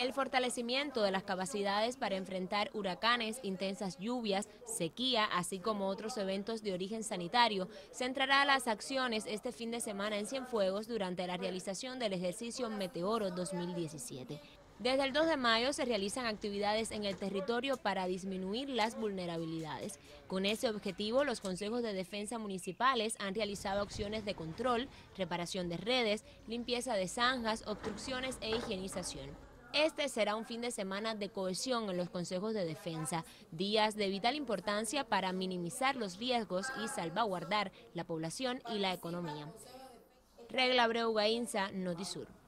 El fortalecimiento de las capacidades para enfrentar huracanes, intensas lluvias, sequía, así como otros eventos de origen sanitario, centrará las acciones este fin de semana en Cienfuegos durante la realización del ejercicio Meteoro 2017. Desde el 2 de mayo se realizan actividades en el territorio para disminuir las vulnerabilidades. Con ese objetivo, los consejos de defensa municipales han realizado acciones de control, reparación de redes, limpieza de zanjas, obstrucciones e higienización. Este será un fin de semana de cohesión en los consejos de defensa, días de vital importancia para minimizar los riesgos y salvaguardar la población y la economía. Regla Abreu Gainza, Notisur.